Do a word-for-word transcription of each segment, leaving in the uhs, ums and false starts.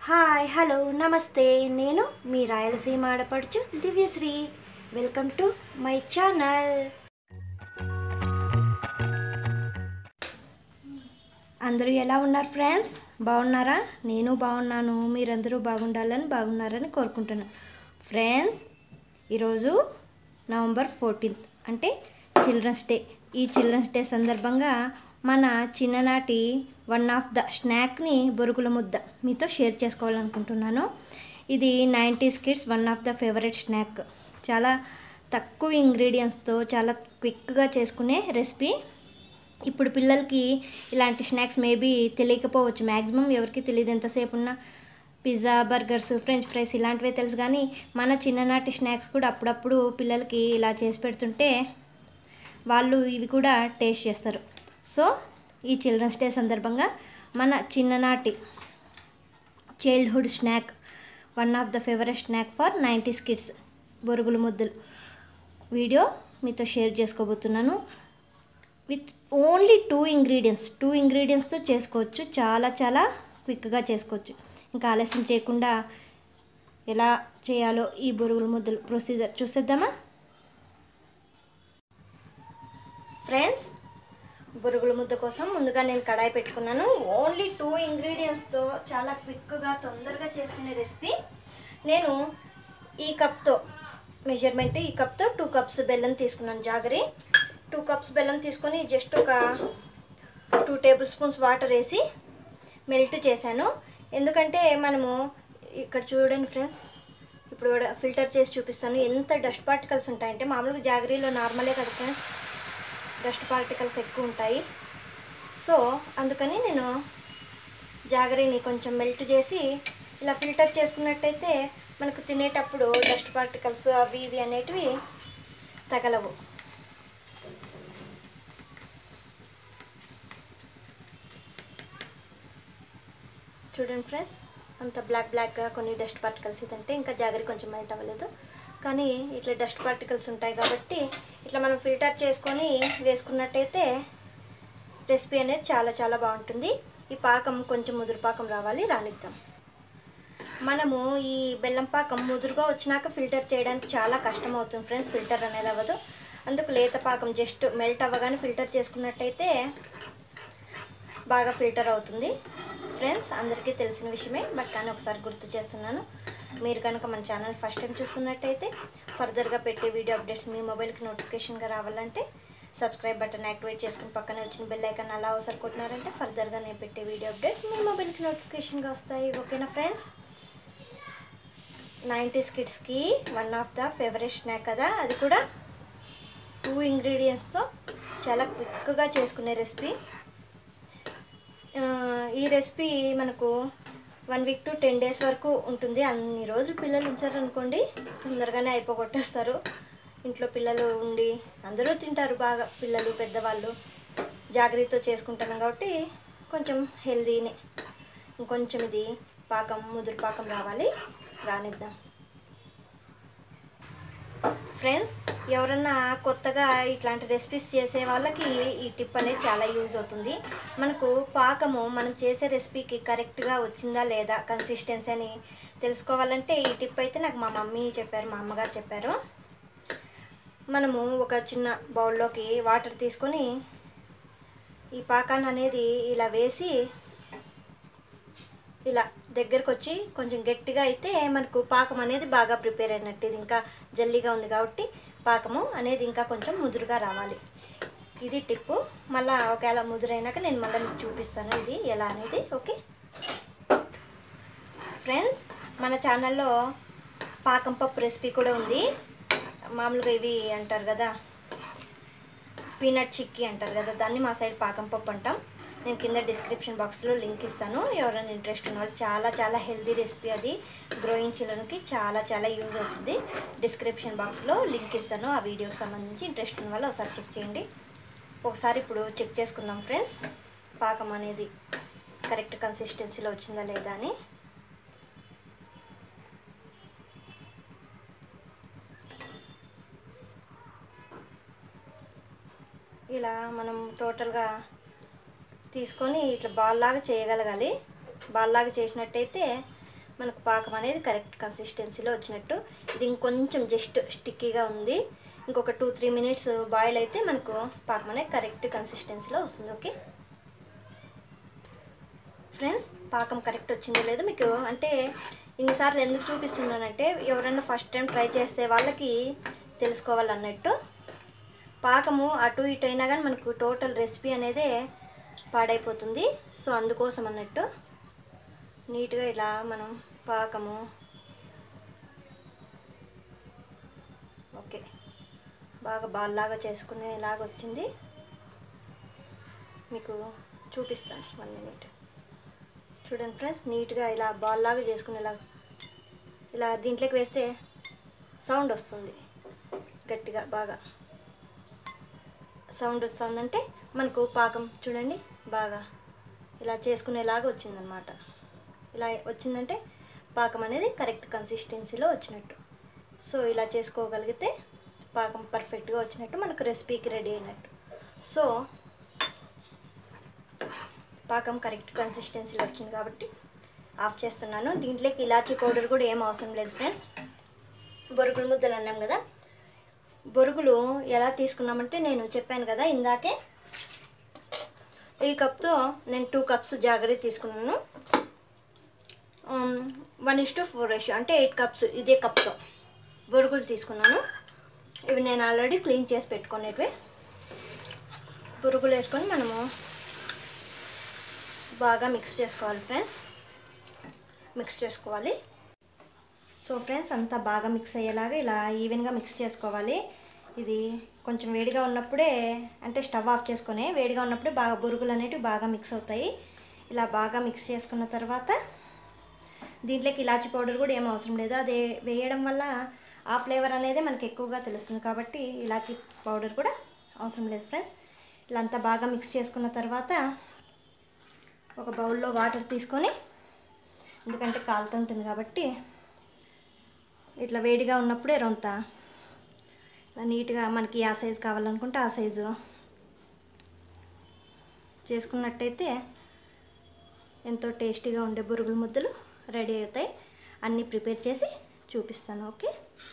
Hi hello నమస్తే నేను మీ రాయలసీమ ఆడపడుచు Divyasri. Welcome to my channel. అందరూ ఎలా ఉన్నారు ఫ్రెండ్స్? బాగున్నారా? నేను బాగున్నాను. మీరందరూ బాగుండాలని బాగున్నారని కోరుకుంటున్నాను. ఫ్రెండ్స్, ఈరోజు నవంబర్ ఫోర్టీన్త్ అంటే చిల్డ్రన్స్ డే. ఈ చిల్డ్రన్స్ డే సందర్భంగా మన చిన్ననాటి వన్ ఆఫ్ ద స్నాక్ని బొరుగుల ముద్ద మీతో షేర్ చేసుకోవాలనుకుంటున్నాను. ఇది nineties kids one of the favourite snack. చాలా తక్కువ ఇంగ్రీడియంట్స్తో చాలా క్విక్గా చేసుకునే రెసిపీ. ఇప్పుడు పిల్లలకి ఇలాంటి స్నాక్స్ మేబీ తెలియకపోవచ్చు. మ్యాక్సిమం ఎవరికి తెలియదు. ఎంతసేపు ఉన్న పిజ్జా, బర్గర్స్, ఫ్రెంచ్ ఫ్రైస్ ఇలాంటివే తెలుసు. కానీ మన చిన్ననాటి స్నాక్స్ కూడా అప్పుడప్పుడు పిల్లలకి ఇలా చేసి పెడుతుంటే వాళ్ళు ఇవి కూడా టేస్ట్ చేస్తారు. సో ఈ చిల్డ్రన్స్ డే సందర్భంగా మన చిన్ననాటి childhood snack, one of the favourite snack for nineties kids బొరుగుల ముద్దలు వీడియో మీతో షేర్ చేసుకోబోతున్నాను. With only two ingredients two ఇంగ్రీడియంట్స్తో చేసుకోవచ్చు. చాలా చాలా క్విక్గా చేసుకోవచ్చు. ఇంకా ఆలస్యం చేయకుండా ఎలా చేయాలో ఈ బొరుగుల ముద్దలు ప్రొసీజర్ చూసేద్దామా ఫ్రెండ్స్? బొరుగుల ముద్ద కోసం ముందుగా నేను కడాయి పెట్టుకున్నాను. ఓన్లీ టూ ఇంగ్రీడియంట్స్తో చాలా క్విక్గా తొందరగా చేసుకునే రెసిపీ. నేను ఈ కప్తో మెజర్మెంట్ ఈ కప్తో టూ కప్స్ బెల్లం తీసుకున్నాను. జాగరి టూ కప్స్ బెల్లం తీసుకొని జస్ట్ ఒక టూ టేబుల్ స్పూన్స్ వాటర్ వేసి మెల్ట్ చేశాను. ఎందుకంటే మనము ఇక్కడ చూడండి ఫ్రెండ్స్, ఇప్పుడు ఫిల్టర్ చేసి చూపిస్తాను. ఎంత డస్ట్ పార్టికల్స్ ఉంటాయంటే, మామూలుగా జాగరీలో నార్మలే కదా ఫ్రెండ్స్, డస్ట్ పార్టికల్స్ ఎక్కువ ఉంటాయి. సో అందుకని నేను జాగరీని కొంచెం మెల్ట్ చేసి ఇలా ఫిల్టర్ చేసుకున్నట్టయితే మనకు తినేటప్పుడు డస్ట్ పార్టికల్స్ అవి ఇవి అనేటివి తగలవు. చూడండి ఫ్రెండ్స్, అంత బ్లాక్ బ్లాక్గా కొన్ని డస్ట్ పార్టికల్స్ ఇదంటే ఇంకా జాగరీ కొంచెం మెల్ట్ అవ్వలేదు. కానీ ఇట్లా డస్ట్ పార్టికల్స్ ఉంటాయి కాబట్టి ఇట్లా మనం ఫిల్టర్ చేసుకొని వేసుకున్నట్టయితే రెసిపీ అనేది చాలా చాలా బాగుంటుంది. ఈ పాకం కొంచెం ముదురు పాకం రావాలి, రానిద్దాం. మనము ఈ బెల్లం పాకం ముదురుగా వచ్చినాక ఫిల్టర్ చేయడానికి చాలా కష్టం అవుతుంది ఫ్రెండ్స్. ఫిల్టర్ అనేది అవ్వదు. అందుకు లేత పాకం జస్ట్ మెల్ట్ అవ్వగానే ఫిల్టర్ చేసుకున్నట్టయితే బాగా ఫిల్టర్ అవుతుంది. ఫ్రెండ్స్, అందరికీ తెలిసిన విషయమే, బట్ కానీ ఒకసారి గుర్తు చేస్తున్నాను. మీరు కనుక మన ఛానల్ ఫస్ట్ టైం చూస్తున్నట్టయితే ఫర్దర్గా పెట్టే వీడియో అప్డేట్స్ మీ మొబైల్కి నోటిఫికేషన్గా రావాలంటే సబ్స్క్రైబ్ బటన్ యాక్టివేట్ చేసుకుని పక్కనే వచ్చిన బెల్ ఐకాన్ అలా అవసరం కొట్టినారంటే ఫర్దర్గా నేను పెట్టే వీడియో అప్డేట్స్ మీ మొబైల్కి నోటిఫికేషన్గా వస్తాయి. ఓకేనా ఫ్రెండ్స్? నైంటీస్ కిడ్స్కి one of the favourite snack కదా, అది కూడా టూ ఇంగ్రీడియంట్స్తో చాలా క్విక్గా చేసుకునే రెసిపీ. ఈ రెసిపీ మనకు one week to ten days వరకు ఉంటుంది. అన్ని రోజులు పిల్లలు ఉంచారనుకోండి తొందరగానే అయిపోగొట్టేస్తారు. ఇంట్లో పిల్లలు ఉండి అందరూ తింటారు బాగా, పిల్లలు పెద్దవాళ్ళు. జాగ్రత్తతో చేసుకుంటాను కాబట్టి కొంచెం హెల్దీనే. ఇంకొంచెం ఇది పాకం ముదురు పాకం రావాలి, రానిద్దాం. ఫ్రెండ్స్, ఎవరన్నా కొత్తగా ఇట్లాంటి రెసిపీస్ చేసే వాళ్ళకి ఈ టిప్ అనేది చాలా యూజ్ అవుతుంది. మనకు పాకము మనం చేసే రెసిపీకి కరెక్ట్గా వచ్చిందా లేదా కన్సిస్టెన్సీ అని తెలుసుకోవాలంటే ఈ టిప్ అయితే నాకు మా మమ్మీ చెప్పారు, మా అమ్మగారు చెప్పారు. మనము ఒక చిన్న బౌల్లోకి వాటర్ తీసుకొని ఈ పాకాన్ని అనేది ఇలా వేసి ఇలా దగ్గరకు వచ్చి కొంచెం గట్టిగా అయితే మనకు పాకం అనేది బాగా ప్రిపేర్ అయినట్టు. ఇది ఇంకా జల్లీగా ఉంది కాబట్టి పాకము అనేది ఇంకా కొంచెం ముదురుగా రావాలి. ఇది టిప్పు. మళ్ళీ ఒకవేళ ముదురైనాక నేను మళ్ళీ మీకు చూపిస్తాను ఇది ఎలా అనేది. ఓకే ఫ్రెండ్స్, మన ఛానల్లో పాకం పప్పు రెసిపీ కూడా ఉంది. మామూలుగా ఇవి అంటారు కదా, పీనట్ చిక్కీ అంటారు కదా, దాన్ని మా సైడ్ పాకం పప్పు అంటాం. నేను కింద డిస్క్రిప్షన్ బాక్స్లో లింక్ ఇస్తాను. ఎవరైనా ఇంట్రెస్ట్ ఉన్న వాళ్ళు, చాలా చాలా హెల్తీ రెసిపీ. అది గ్రోయింగ్ చిల్డ్రన్కి చాలా చాలా యూజ్ అవుతుంది. డిస్క్రిప్షన్ బాక్స్లో లింక్ ఇస్తాను. ఆ వీడియోకి సంబంధించి ఇంట్రెస్ట్ ఉన్న వాళ్ళు ఒకసారి చెక్ చేయండి. ఒకసారి ఇప్పుడు చెక్ చేసుకుందాం ఫ్రెండ్స్, పాకం అనేది కరెక్ట్ కన్సిస్టెన్సీలో వచ్చిందా లేదా అని. ఇలా మనం టోటల్గా తీసుకొని ఇట్లా బాల్ లాగా చేయగలగాలి. బాల్ లాగా చేసినట్టయితే మనకు పాకం అనేది కరెక్ట్ కన్సిస్టెన్సీలో వచ్చినట్టు. ఇది ఇంకొంచెం జస్ట్ స్టిక్కీగా ఉంది. ఇంకొక టూ త్రీ మినిట్స్ బాయిల్ అయితే మనకు పాకం అనేది కరెక్ట్ కన్సిస్టెన్సీలో వస్తుంది. ఓకే ఫ్రెండ్స్, పాకం కరెక్ట్ వచ్చిందో లేదో మీకు అంటే ఇన్నిసార్లు ఎందుకు చూపిస్తున్నానంటే ఎవరైనా ఫస్ట్ టైం ట్రై చేసే వాళ్ళకి తెలుసుకోవాలన్నట్టు. పాకము అటు ఇటు అయినా కానీ మనకు టోటల్ రెసిపీ అనేది పాడైపోతుంది. సో అందుకోసం అన్నట్టు నీట్గా ఇలా మనం పాకము ఓకే బాగా బాల్లాగా చేసుకునేలాగా వచ్చింది. మీకు చూపిస్తాను వన్ మినిట్. చూడండి ఫ్రెండ్స్, నీట్గా ఇలా బాల్లాగా చేసుకునేలా ఇలా దీంట్లోకి వేస్తే సౌండ్ వస్తుంది, గట్టిగా బాగా సౌండ్ వస్తుందంటే మనకు పాకం చూడండి బాగా ఇలా చేసుకునేలాగా వచ్చిందనమాట. ఇలా వచ్చిందంటే పాకం అనేది కరెక్ట్ కన్సిస్టెన్సీలో వచ్చినట్టు. సో ఇలా చేసుకోగలిగితే పాకం పర్ఫెక్ట్గా వచ్చినట్టు, మనకు రెసిపీకి రెడీ అయినట్టు. సో పాకం కరెక్ట్ కన్సిస్టెన్సీలో వచ్చింది కాబట్టి ఆఫ్ చేస్తున్నాను. దీంట్లోకి ఇలాచీ పౌడర్ కూడా ఏం అవసరం లేదు ఫ్రెండ్స్. బొరుగుల ముద్దలు అన్నాం కదా, బొరుగులు ఎలా తీసుకున్నామంటే నేను చెప్పాను కదా ఇందాకే, ఈ కప్తో నేను టూ కప్స్ జాగరీ తీసుకున్నాను. One is to four ratio అంటే ఎయిట్ కప్స్ ఇదే కప్తో బొరుగులు తీసుకున్నాను. ఇవి నేను ఆల్రెడీ క్లీన్ చేసి పెట్టుకునేవి. బొరుగులు వేసుకొని మనము బాగా మిక్స్ చేసుకోవాలి ఫ్రెండ్స్, మిక్స్ చేసుకోవాలి. సో ఫ్రెండ్స్, అంతా బాగా మిక్స్ అయ్యేలాగా ఇలా ఈవెన్గా మిక్స్ చేసుకోవాలి. ఇది కొంచెం వేడిగా ఉన్నప్పుడే అంటే స్టవ్ ఆఫ్ చేసుకొని వేడిగా ఉన్నప్పుడే బాగా బొరుగులు అనేటివి బాగా మిక్స్ అవుతాయి. ఇలా బాగా మిక్స్ చేసుకున్న తర్వాత దీంట్లోకి ఇలాచీ పౌడర్ కూడా ఏం అవసరం లేదు. అది వేయడం వల్ల ఆ ఫ్లేవర్ అనేది మనకి ఎక్కువగా తెలుస్తుంది కాబట్టి ఇలాచీ పౌడర్ కూడా అవసరం లేదు ఫ్రెండ్స్. ఇలా అంతా బాగా మిక్స్ చేసుకున్న తర్వాత ఒక బౌల్లో వాటర్ తీసుకొని, ఎందుకంటే కాలుతుంటుంది కాబట్టి ఇట్లా వేడిగా ఉన్నప్పుడే రొంత నీట్గా మనకి ఆ సైజు కావాలనుకుంటే ఆ సైజు చేసుకున్నట్టయితే ఎంతో టేస్టీగా ఉండే బొరుగుల ముద్దలు రెడీ అవుతాయి. అన్నీ ప్రిపేర్ చేసి చూపిస్తాను. ఓకే,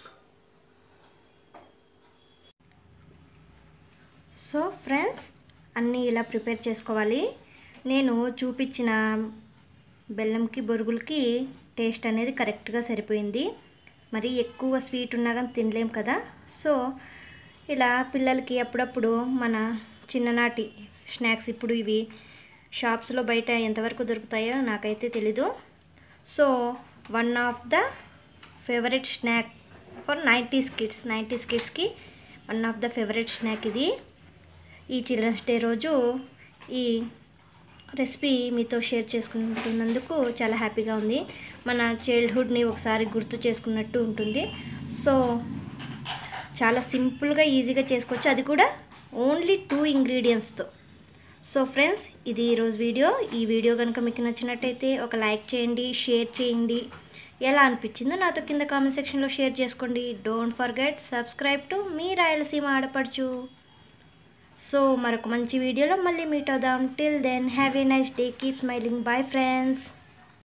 సో ఫ్రెండ్స్, అన్నీ ఇలా ప్రిపేర్ చేసుకోవాలి. నేను చూపించిన బెల్లంకి బొరుగులకి టేస్ట్ అనేది కరెక్ట్గా సరిపోయింది. మరి ఎక్కువ స్వీట్ ఉన్నా కానీ తినలేం కదా. సో ఇలా పిల్లలకి అప్పుడప్పుడు మన చిన్ననాటి స్నాక్స్, ఇప్పుడు ఇవి షాప్స్లో బయట ఎంతవరకు దొరుకుతాయో నాకైతే తెలీదు. So one of the favourite snack for nineties kids nineties కిడ్స్కి one of the favourite snack ఇది. ఈ చిల్డ్రన్స్ డే రోజు ఈ రెసిపీ మీతో షేర్ చేసుకుంటున్నందుకు చాలా హ్యాపీగా ఉంది. మన చైల్డ్హుడ్ని ఒకసారి గుర్తు చేసుకున్నట్టు ఉంటుంది. సో చాలా సింపుల్గా ఈజీగా చేసుకోవచ్చు, అది కూడా ఓన్లీ టూ ఇంగ్రీడియంట్స్తో. సో ఫ్రెండ్స్, ఇది ఈరోజు వీడియో. ఈ వీడియో కనుక మీకు నచ్చినట్టయితే ఒక లైక్ చేయండి, షేర్ చేయండి. ఎలా అనిపించిందో నాతో కింద కామెంట్ సెక్షన్లో షేర్ చేసుకోండి. డోంట్ ఫర్గెట్ సబ్స్క్రైబ్ టు మీ రాయలసీమ ఆడపడుచు. సో మరొక మంచి వీడియోలో మళ్ళీ మీట్ అవుదాం. Till then have a nice day, keep smiling. Bye friends.